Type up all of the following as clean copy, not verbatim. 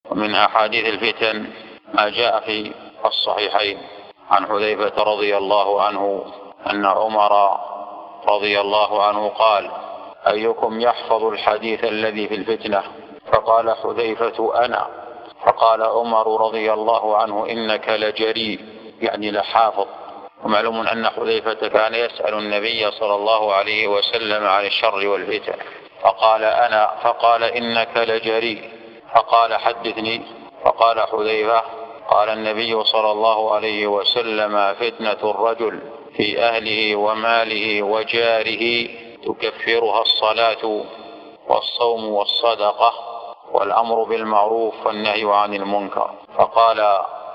ومن أحاديث الفتن ما جاء في الصحيحين عن حذيفة رضي الله عنه أن عمر رضي الله عنه قال: أيكم يحفظ الحديث الذي في الفتنة؟ فقال حذيفة: أنا. فقال عمر رضي الله عنه: إنك لجريء، يعني لحافظ. ومعلوم أن حذيفة كان يسأل النبي صلى الله عليه وسلم عن الشر والفتن، فقال: أنا. فقال: إنك لجريء. فقال: حدثني. فقال حذيفة: قال النبي صلى الله عليه وسلم: فتنة الرجل في أهله وماله وجاره تكفرها الصلاة والصوم والصدقة والأمر بالمعروف والنهي عن المنكر. فقال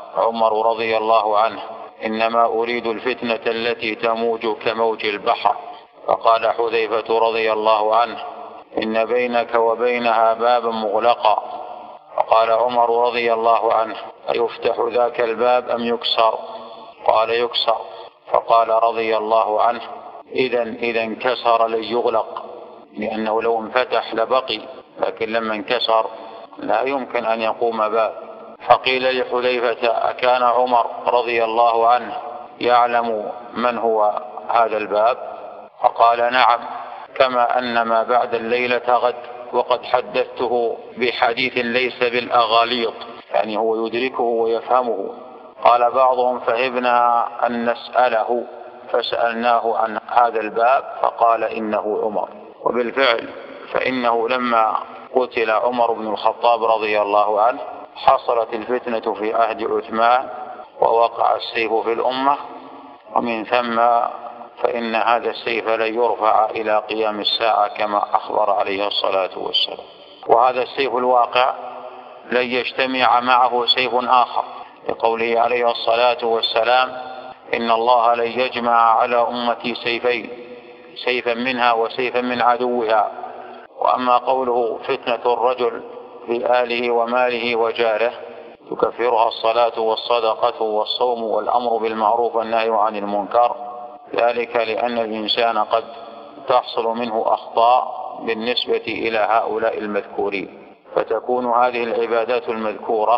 عمر رضي الله عنه: إنما أريد الفتنة التي تموج كموج البحر. فقال حذيفة رضي الله عنه: إن بينك وبينها بابا مغلقا. فقال عمر رضي الله عنه: أيفتح ذاك الباب أم يكسر؟ قال: يكسر. فقال رضي الله عنه: إذا انكسر لن يغلق، لأنه لو انفتح لبقي، لكن لما انكسر لا يمكن أن يقوم باب. فقيل لحذيفة: أكان عمر رضي الله عنه يعلم من هو هذا الباب؟ فقال: نعم، كما أن ما بعد الليلة غد، وقد حدثته بحديث ليس بالأغاليط، يعني هو يدركه ويفهمه. قال بعضهم: فهبنا أن نسأله فسألناه عن هذا الباب فقال: إنه عمر. وبالفعل فإنه لما قتل عمر بن الخطاب رضي الله عنه حصلت الفتنة في عهد عثمان، ووقع السيف في الأمة، ومن ثم فإن هذا السيف لن يرفع إلى قيام الساعة كما أخبر عليه الصلاة والسلام. وهذا السيف الواقع لن يجتمع معه سيف آخر، لقوله عليه الصلاة والسلام: إن الله لن يجمع على أمتي سيفين، سيفا منها وسيفا من عدوها. وأما قوله: فتنة الرجل في آله وماله وجاره تكفرها الصلاة والصدقة والصوم والأمر بالمعروف والنهي عن المنكر، ذلك لأن الإنسان قد تحصل منه أخطاء بالنسبة إلى هؤلاء المذكورين، فتكون هذه العبادات المذكورة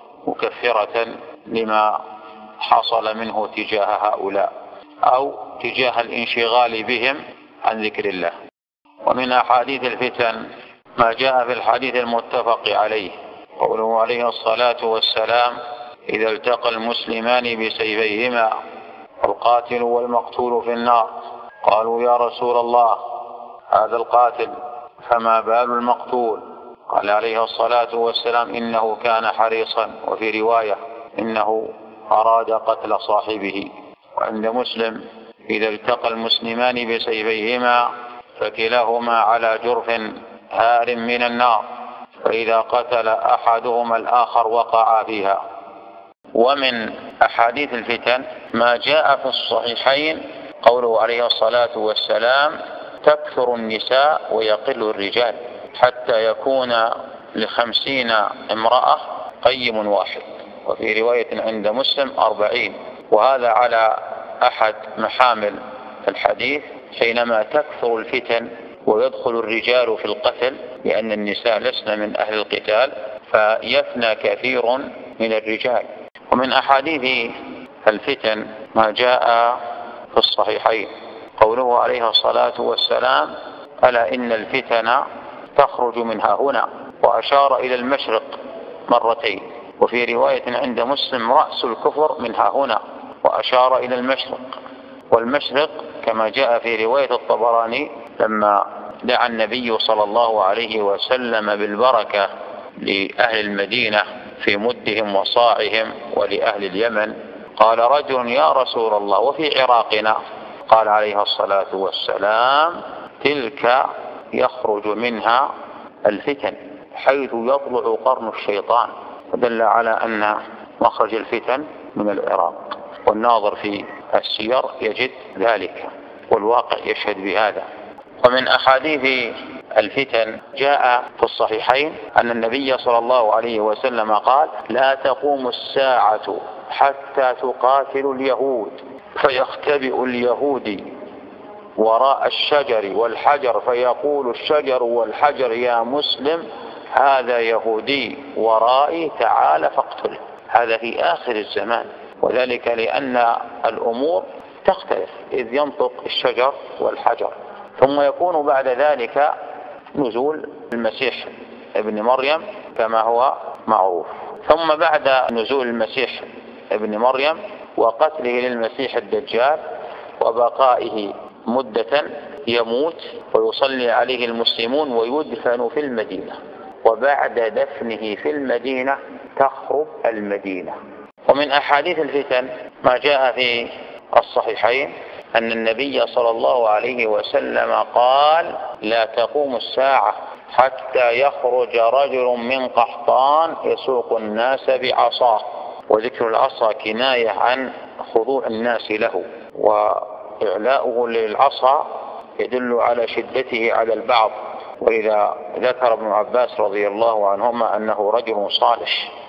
مكفرة لما حصل منه تجاه هؤلاء أو تجاه الانشغال بهم عن ذكر الله. ومن أحاديث الفتن ما جاء في الحديث المتفق عليه، قوله عليه الصلاة والسلام: إذا التقى المسلمان بسيفيهما القاتل والمقتول في النار. قالوا: يا رسول الله، هذا القاتل، فما بال المقتول؟ قال عليه الصلاة والسلام: إنه كان حريصا. وفي رواية: إنه أراد قتل صاحبه. وعند مسلم: إذا التقى المسلمان بسيفيهما فكلاهما على جرف هار من النار، فإذا قتل أحدهما الآخر وقع فيها. ومن أحاديث الفتن ما جاء في الصحيحين، قوله عليه الصلاة والسلام: تكثر النساء ويقل الرجال، حتى يكون ل50 امرأة قيم واحد. وفي رواية عند مسلم 40. وهذا على أحد محامل الحديث، حينما تكثر الفتن ويدخل الرجال في القتل، لأن النساء لسن من أهل القتال، فيفنى كثير من الرجال. ومن أحاديث الفتن ما جاء في الصحيحين، قوله عليه الصلاة والسلام: ألا إن الفتن تخرج منها هنا، وأشار إلى المشرق مرتين. وفي رواية عند مسلم: رأس الكفر منها هنا، وأشار إلى المشرق. والمشرق كما جاء في رواية الطبراني لما دعا النبي صلى الله عليه وسلم بالبركة لأهل المدينة في مدهم وصاعهم ولأهل اليمن، قال رجل: يا رسول الله، وفي عراقنا؟ قال عليه الصلاة والسلام: تلك يخرج منها الفتن حيث يطلع قرن الشيطان. فدل على أن مخرج الفتن من العراق، والناظر في السير يجد ذلك، والواقع يشهد بهذا. ومن أحاديث الفتن جاء في الصحيحين أن النبي صلى الله عليه وسلم قال: لا تقوم الساعة حتى تقاتل اليهود، فيختبئ اليهودي وراء الشجر والحجر، فيقول الشجر والحجر: يا مسلم، هذا يهودي ورائي تعال فاقتله. هذا في آخر الزمان، وذلك لأن الأمور تختلف، إذ ينطق الشجر والحجر. ثم يكون بعد ذلك نزول المسيح ابن مريم كما هو معروف. ثم بعد نزول المسيح ابن مريم وقتله للمسيح الدجال وبقائه مدة يموت ويصلي عليه المسلمون ويدفن في المدينة، وبعد دفنه في المدينة تخرب المدينة. ومن أحاديث الفتن ما جاء في الصحيحين أن النبي صلى الله عليه وسلم قال: لا تقوم الساعة حتى يخرج رجل من قحطان يسوق الناس بعصاه. وذكر العصا كناية عن خضوع الناس له، وإعلاؤه للعصا يدل على شدته على البعض. وإذا ذكر ابن عباس رضي الله عنهما أنه رجل صالح